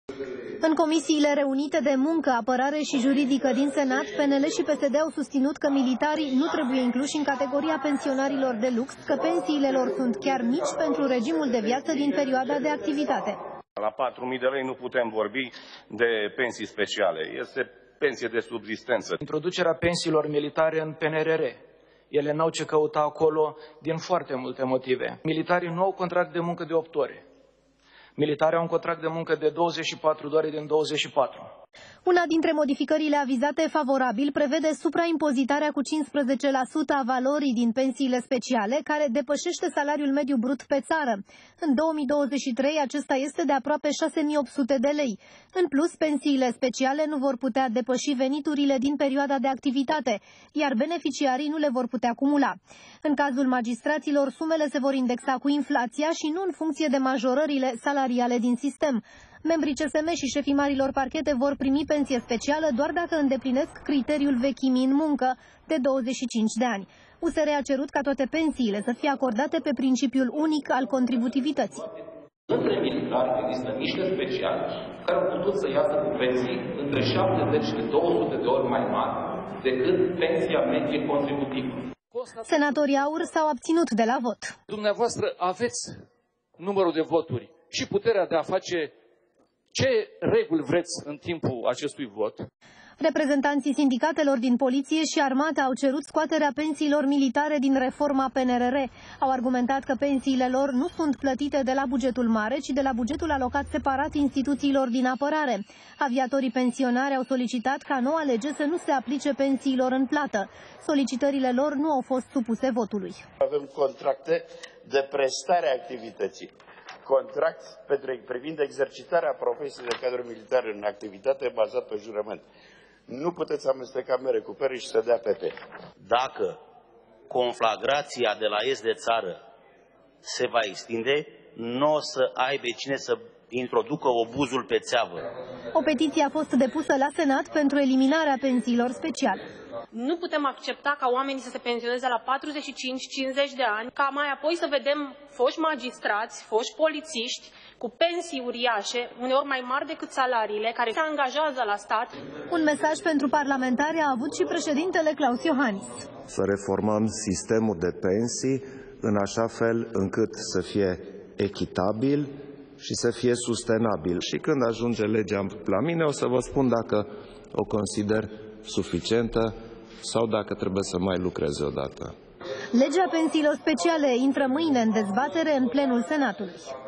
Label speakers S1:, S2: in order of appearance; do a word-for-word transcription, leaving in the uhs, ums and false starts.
S1: În comisiile reunite de muncă, apărare și juridică din Senat, P N L și P S D au susținut că militarii nu trebuie incluși în categoria pensionarilor de lux, că pensiile lor sunt chiar mici pentru regimul de viață din perioada de activitate.
S2: La patru mii de lei nu putem vorbi de pensii speciale. Este pensie de subzistență.
S3: Introducerea pensiilor militare în P N R R. Ele n-au ce căuta acolo din foarte multe motive. Militarii nu au contract de muncă de opt ore. Militarii au un contract de muncă de douăzeci și patru de ore din douăzeci și patru.
S1: Una dintre modificările avizate favorabil prevede supraimpozitarea cu cincisprezece la sută a valorii din pensiile speciale, care depășește salariul mediu brut pe țară. În două mii douăzeci și trei acesta este de aproape șase mii opt sute de lei. În plus, pensiile speciale nu vor putea depăși veniturile din perioada de activitate, iar beneficiarii nu le vor putea cumula. În cazul magistraților, sumele se vor indexa cu inflația și nu în funcție de majorările salariale din sistem. Membrii C S M și șefii marilor parchete vor primi pensie specială doar dacă îndeplinesc criteriul vechimii în muncă de douăzeci și cinci de ani. U S R a cerut ca toate pensiile să fie acordate pe principiul unic al contributivității.
S4: Între militari există niște speciali care au putut să iasă cu pensii între șaptezeci și două sute de ori mai mari decât pensia medie contributivă.
S1: Senatorii AUR s-au abținut de la vot.
S5: Dumneavoastră aveți numărul de voturi și puterea de a face ce reguli vreți în timpul acestui vot.
S1: Reprezentanții sindicatelor din poliție și armată au cerut scoaterea pensiilor militare din reforma P N R R. Au argumentat că pensiile lor nu sunt plătite de la bugetul mare, ci de la bugetul alocat separat instituțiilor din apărare. Aviatorii pensionari au solicitat ca noua lege să nu se aplice pensiilor în plată. Solicitările lor nu au fost supuse votului.
S6: Avem contracte de prestare a activității. Contract privind exercitarea profesiei de cadru militar în activitate bazat pe jurământ. Nu puteți amesteca mere cu pere și să dea P P.
S7: Dacă conflagrația de la est de țară se va extinde, nu o să aibă cine să introducă obuzul pe țeavă.
S1: O petiție a fost depusă la Senat pentru eliminarea pensiilor speciale.
S8: Nu putem accepta ca oamenii să se pensioneze la patruzeci și cinci cincizeci de ani, ca mai apoi să vedem foști magistrați, foști polițiști cu pensii uriașe, uneori mai mari decât salariile, care se angajează la stat.
S1: Un mesaj pentru parlamentari a avut și președintele Claus Iohannis.
S9: Să reformăm sistemul de pensii în așa fel încât să fie echitabil și să fie sustenabil. Și când ajunge legea la mine, o să vă spun dacă o consider suficientă sau dacă trebuie să mai lucreze o dată.
S1: Legea pensiilor speciale intră mâine în dezbatere în plenul Senatului.